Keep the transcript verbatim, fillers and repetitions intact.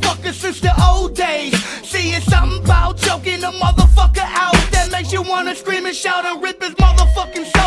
motherfucker since the old days. See, it's something about choking a motherfucker out that makes you wanna scream and shout and rip his motherfucking soul